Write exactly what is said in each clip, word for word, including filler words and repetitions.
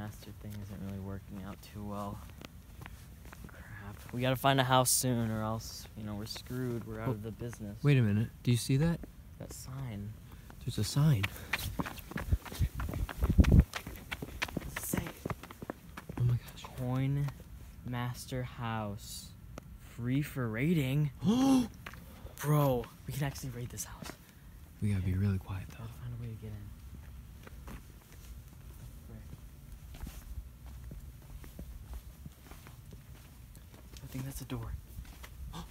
master thing isn't really working out too well. Crap. We gotta find a house soon or else, you know, we're screwed. We're out Oh, of the business. Wait a minute. Do you see that? That sign. There's a sign. Say Oh my gosh. Coin Master House. Free for raiding. Bro, we can actually raid this house. We gotta be really quiet though. Gotta find a way to get in. I think that's a door. Oh,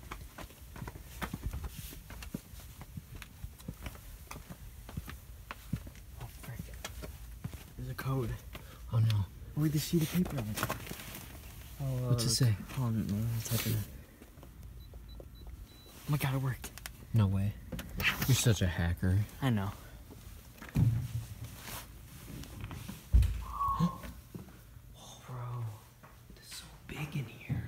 frick. There's a code. Oh no. Oh, wait, the sheet of paper on it. Oh, uh, What's it say? Hold on, let me type it in. Oh my god, it worked. No way. You're such a hacker. I know. Oh, bro. It's so big in here.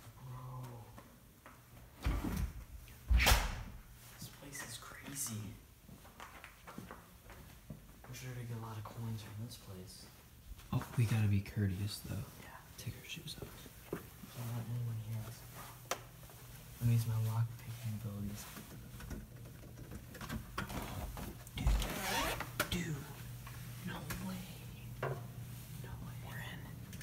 Bro. This place is crazy. I'm sure we get a lot of coins from this place. Oh, we gotta be courteous though. Yeah. Take our shoes off. Don't let anyone hear us. Let me use my lock picking abilities. Dude. Dude. No way. No way. We're in.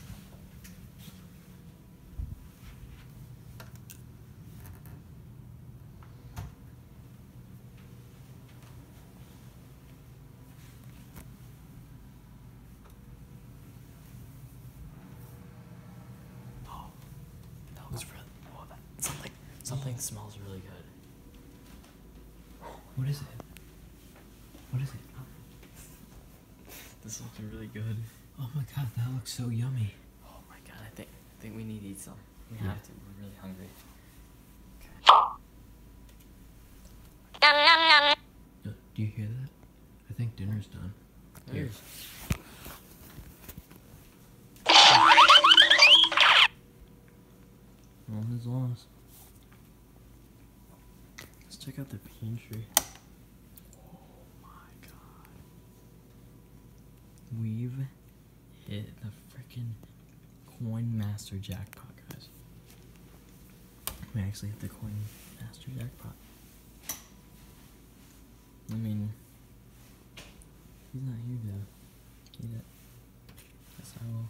Oh, that was really. Oh, that something. Something smells really good. What is it? What is it? This looks really good. Oh my god, that looks so yummy. Oh my god, I think I think we need to eat some. We Yeah. have to. We're really hungry. Uh, Do you hear that? I think dinner's done. Here. Here's. All is lost. Let's check out the pantry. Oh my god. We've hit the freaking Coin Master jackpot, guys. We actually hit the Coin Master jackpot. I mean, he's not here to get it. Guess I will.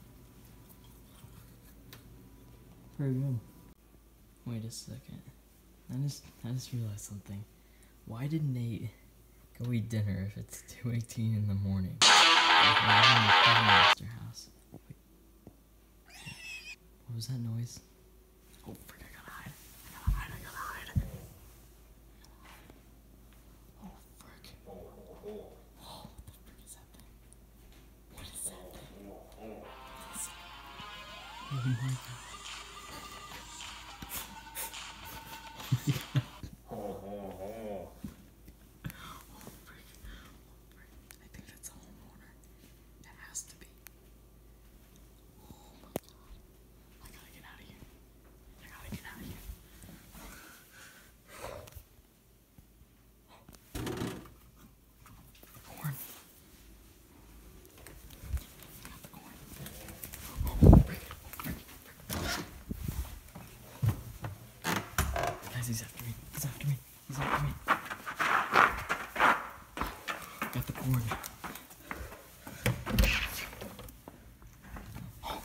Very good. Wait a second. I just I just realized something. Why did Nate go eat dinner if it's two eighteen in the morning? Like, we're in the Coin Master house. Wait. What was that noise? Oh frick, I gotta hide. I gotta hide, I gotta hide. Oh frick. Oh, what the frick is that thing? What is that thing? What is it? Oh my god. I think that's a homeowner. It has to be. Oh my god. I gotta get out of here. I gotta get out of here. Corn. Got the corn. Oh, break it. Break it. Guys, he's after me. He's after me. He's after me. Got the corn. Oh,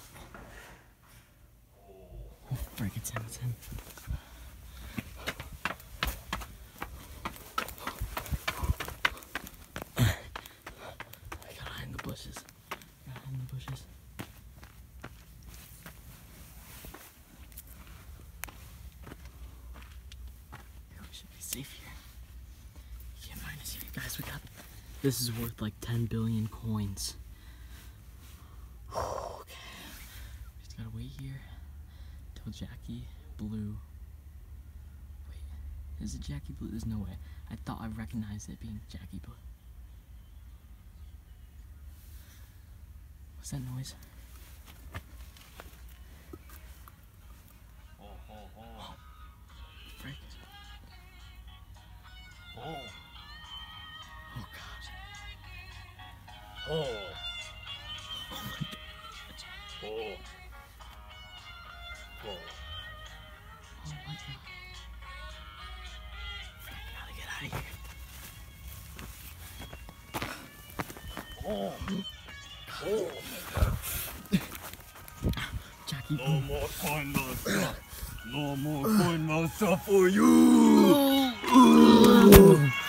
oh frick, it's him, it's him. I gotta hide in the bushes. I gotta hide in the bushes. We should be safe here. You can't find us here. Guys, we got... This is worth like ten billion coins. Okay. We just gotta wait here till Jackie Blue... Wait, is it Jackie Blue? There's no way. I thought I recognized it being Jackie Blue. What's that noise? Oh, oh, oh. Frick. Oh. Oh god. Oh. Oh my god. Oh my god. I gotta get out of here. Jackie. No more coin monster. No more coin monster for you.